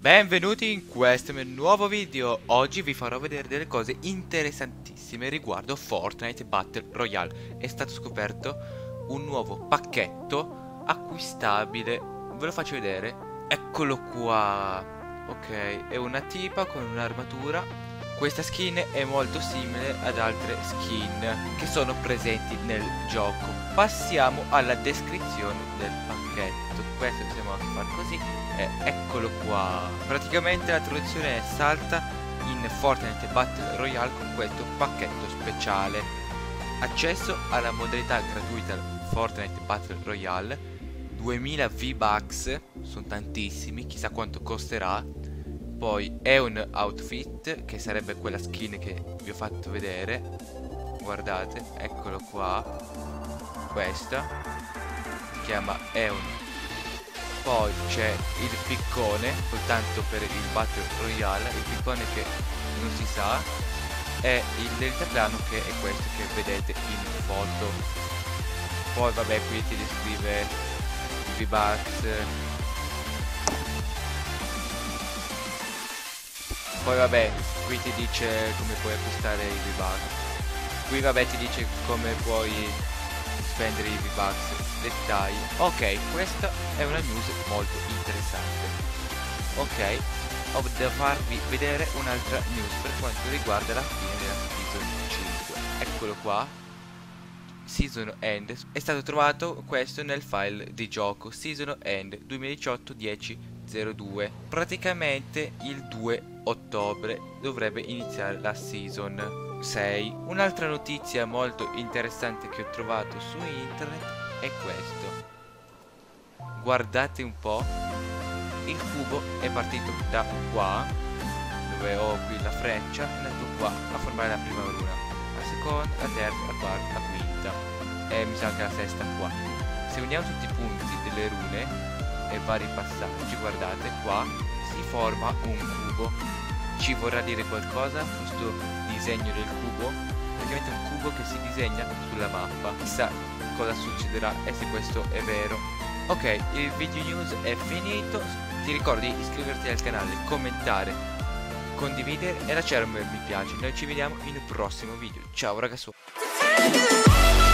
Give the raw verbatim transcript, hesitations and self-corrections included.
Benvenuti in questo mio nuovo video. Oggi vi farò vedere delle cose interessantissime riguardo Fortnite Battle Royale. È stato scoperto un nuovo pacchetto acquistabile. Ve lo faccio vedere. Eccolo qua. Ok, è una tipa con un'armatura. Questa skin è molto simile ad altre skin che sono presenti nel gioco. Passiamo alla descrizione del pacchetto. Questo possiamo anche fare così. E eccolo qua. Praticamente la traduzione è: salta in Fortnite Battle Royale con questo pacchetto speciale. Accesso alla modalità gratuita Fortnite Battle Royale, duemila V-Bucks, sono tantissimi, chissà quanto costerà. Poi è un outfit, che sarebbe quella skin che vi ho fatto vedere. Guardate, eccolo qua. Questa si chiama Eun. Poi c'è il piccone, soltanto per il Battle Royale, il piccone che non si sa, e il deltaplano che è questo che vedete in foto. Poi vabbè, qui ti descrive i V-Bucks. Poi vabbè, qui ti dice come puoi acquistare i V-Bucks. Qui vabbè ti dice come puoi spendere i V-Bucks, dettagli. Ok, questa è una news molto interessante. Ok, ho da farvi vedere un'altra news per quanto riguarda la fine della Season cinque. Eccolo qua. Season End. È stato trovato questo nel file di gioco. Season End duemiladiciotto dieci zero due. Praticamente il due ottobre dovrebbe iniziare la Season sei. Un'altra notizia molto interessante che ho trovato su internet è questo. Guardate un po'. Il cubo è partito da qua, dove ho qui la freccia, è andato qua a formare la prima runa, la seconda, la terza, la quarta, la quinta e mi sa che la sesta qua. Se uniamo tutti i punti delle rune e vari passaggi, guardate qua, si forma un cubo. Ci vorrà dire qualcosa questo disegno del cubo? Praticamente un cubo che si disegna sulla mappa. Chissà cosa succederà e se questo è vero. Ok, il video news è finito. Ti ricordi di iscriverti al canale, commentare, condividere e lasciare un bel mi piace. Noi ci vediamo in un prossimo video. Ciao ragazzi.